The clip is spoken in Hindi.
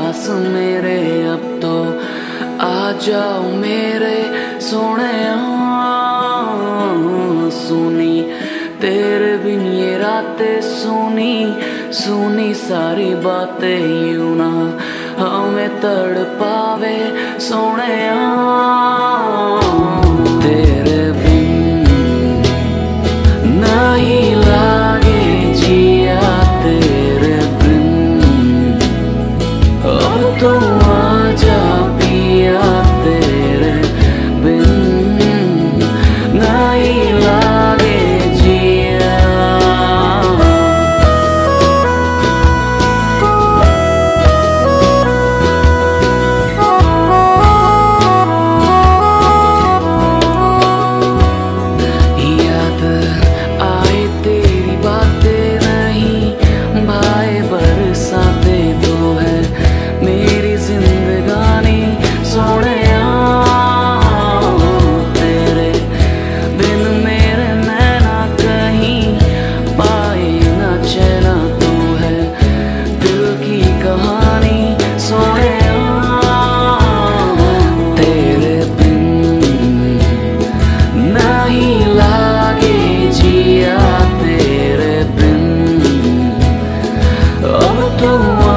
पास मेरे अब तो आ जाओ मेरे सोने। सुनी तेरे बिन ये रातें, सुनी सुनी सारी बातें, यूं ना हमें तड़पावे सोने। तेरे बिन नहीं लागे जिया, तेरे बिन अब तो आजा पिया, तेरे बिन नहीं लागे जिया। याद आए तेरी बातें, नहीं भाई बरसाते तो है मेरी जिंदगानी सोने। तेरे बिन मेरे नैना कहीं पाए न चैना, तू है दिल की कहानी सोने। तेरे बिन नहीं लागे जिया, तेरे बिन अब तो